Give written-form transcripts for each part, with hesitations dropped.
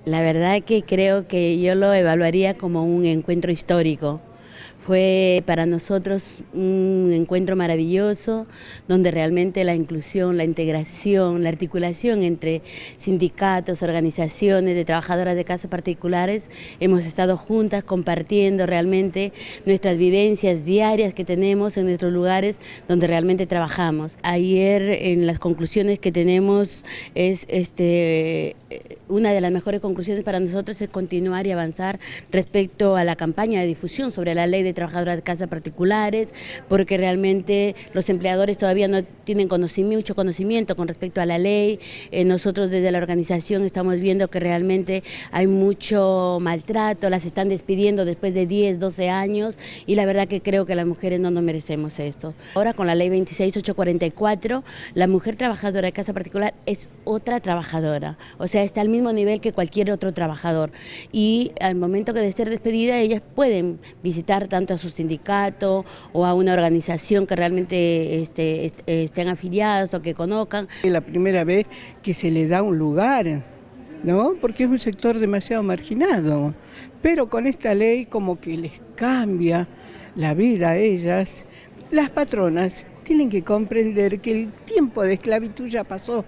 La verdad que creo que yo lo evaluaría como un encuentro histórico. Fue para nosotros un encuentro maravilloso, donde realmente la inclusión, la integración, la articulación entre sindicatos, organizaciones de trabajadoras de casas particulares, hemos estado juntas compartiendo realmente nuestras vivencias diarias que tenemos en nuestros lugares donde realmente trabajamos. Ayer en las conclusiones que tenemos es una de las mejores conclusiones para nosotros es continuar y avanzar respecto a la campaña de difusión sobre la ley de trabajadoras de casas particulares, porque realmente los empleadores todavía no tienen mucho conocimiento con respecto a la ley. Nosotros desde la organización estamos viendo que realmente hay mucho maltrato, las están despidiendo después de 10, 12 años y la verdad que creo que las mujeres no nos merecemos esto. Ahora con la ley 26844, la mujer trabajadora de casa particular es otra trabajadora, o sea, está al mismo nivel que cualquier otro trabajador y al momento de ser despedida ellas pueden visitar tanto a su sindicato o a una organización que realmente estén afiliadas o que conozcan. Es la primera vez que se le da un lugar, ¿no? Porque es un sector demasiado marginado, pero con esta ley como que les cambia la vida a ellas. Las patronas tienen que comprender que el tiempo de esclavitud ya pasó.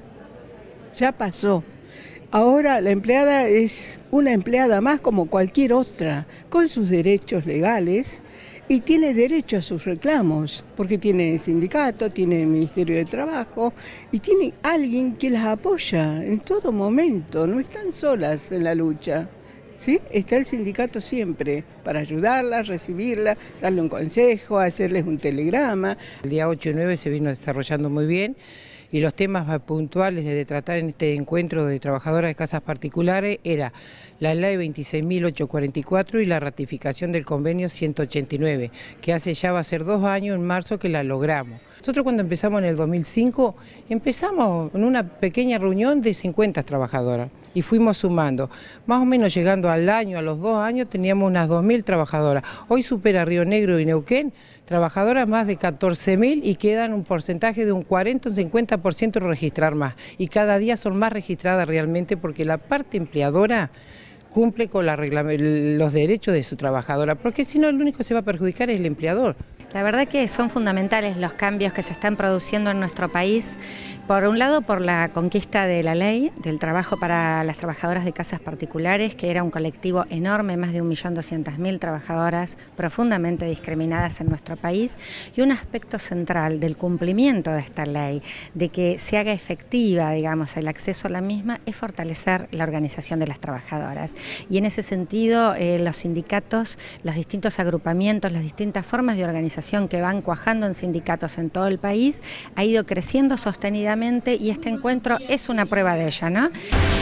Ahora la empleada es una empleada más como cualquier otra, con sus derechos legales y tiene derecho a sus reclamos, porque tiene sindicato, tiene Ministerio de Trabajo y tiene alguien que las apoya en todo momento, no están solas en la lucha. ¿Sí? Está el sindicato siempre para ayudarlas, recibirlas, darle un consejo, hacerles un telegrama. El día 8 y 9 se vino desarrollando muy bien y los temas puntuales de tratar en este encuentro de trabajadoras de casas particulares era la ley 26.844 y la ratificación del convenio 189, que hace ya va a ser 2 años en marzo que la logramos. Nosotros cuando empezamos en el 2005, empezamos en una pequeña reunión de 50 trabajadoras y fuimos sumando. Más o menos llegando al año, a los 2 años, teníamos unas 2.000 trabajadoras. Hoy supera Río Negro y Neuquén, trabajadoras más de 14.000 y quedan un porcentaje de un 40 o 50% registrar más. Y cada día son más registradas realmente porque la parte empleadora cumple con los derechos de su trabajadora, porque si no el único que se va a perjudicar es el empleador. La verdad que son fundamentales los cambios que se están produciendo en nuestro país, por un lado por la conquista de la ley del trabajo para las trabajadoras de casas particulares, que era un colectivo enorme, más de 1.200.000 trabajadoras profundamente discriminadas en nuestro país, y un aspecto central del cumplimiento de esta ley, de que se haga efectiva, digamos, el acceso a la misma, es fortalecer la organización de las trabajadoras. Y en ese sentido, los sindicatos, los distintos agrupamientos, las distintas formas de organización que van cuajando en sindicatos en todo el país, ha ido creciendo sostenidamente y este encuentro es una prueba de ello, ¿no?